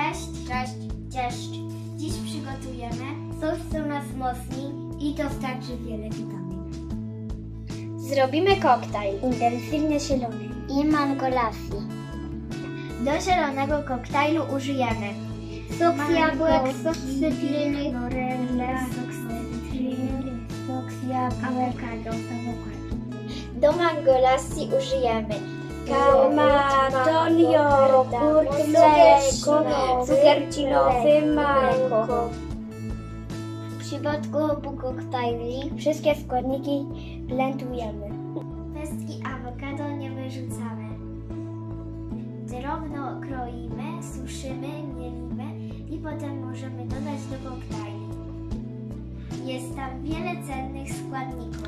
Cześć! Cześć! Cześć! Dziś przygotujemy coś, co nas wzmocni i dostarczy wiele witamin. Zrobimy koktajl intensywnie zielony i mango lassi. Do zielonego koktajlu użyjemy sok z jabłek, sok z cytryny, morella, sok z cytryny, sok z jabłek, awokado. Do mango lassi użyjemy karmaton, jogurt, mleko, cukier ciliowy, mleko. W przypadku obu koktajli wszystkie składniki blendujemy. Pestki awokado nie wyrzucamy. Drobno kroimy, suszymy, mielimy i potem możemy dodać do koktajli. Jest tam wiele cennych składników.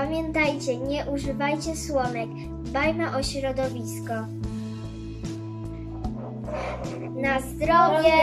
Pamiętajcie, nie używajcie słomek. Dbajmy o środowisko. Na zdrowie!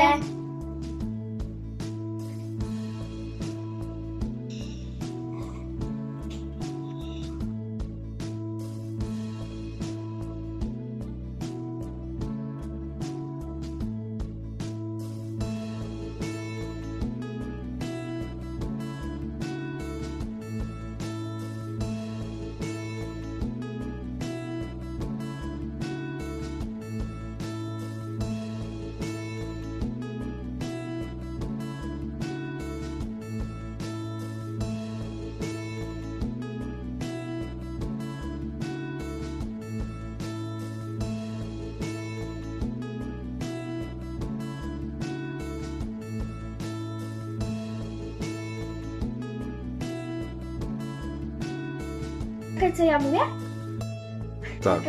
Co ja mówię? Tak.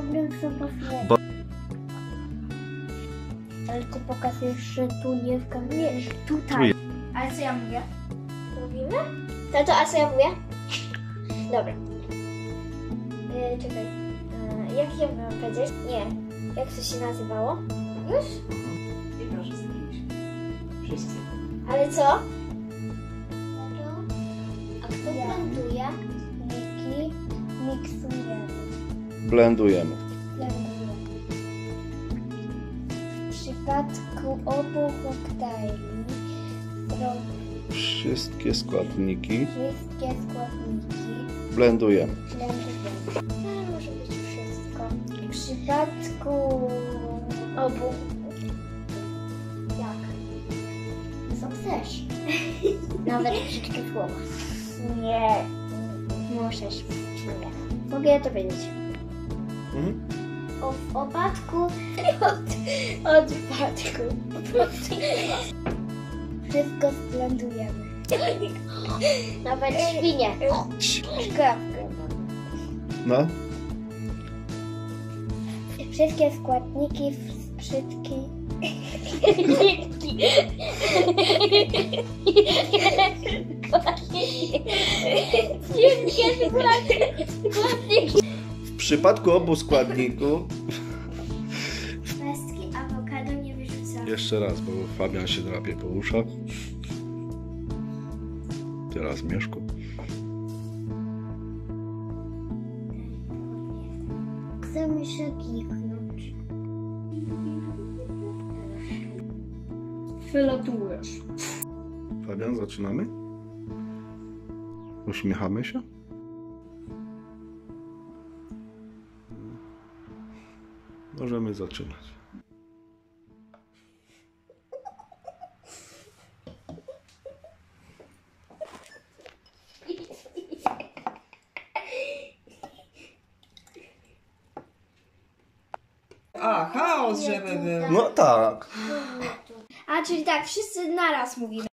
Ale ty pokazujesz, że tu nie w kamerze. Tutaj. Ale co ja mówię? Mówimy? Tato, a co ja mówię? Dobra. Czekaj. Jak ja miałam powiedzieć? Nie. Jak to się nazywało? Już? I proszę z kimś. Wszyscy. Ale co? Tato? A kto plantuje? Miki. Miksujemy. Blendujemy. W przypadku obu koktajli Wszystkie składniki wszystkie składniki blendujemy. blendujemy. Może być wszystko. W przypadku obu jak? Co chcesz? Nawet troszeczkę słowa. Nie. Możesz. Nie. Mogę ja to wiedzieć. Mhm. W opadku od wypadku. Wszystko splendujemy. Nawet świnie. Szkrawkę mam. No. Wszystkie składniki w sprzętki. Wszystkie składniki. W przypadku obu składników. Pestki awokado nie wyrzucam. Jeszcze raz, bo Fabian się drapie po uszach. Teraz Mieszku. Chcę mi się kichnąć. Wylatujesz. Fabian, zaczynamy? Uśmiechamy się? Możemy zaczynać. A, chaos, żeby był. No tak. A, czyli tak, wszyscy naraz mówimy.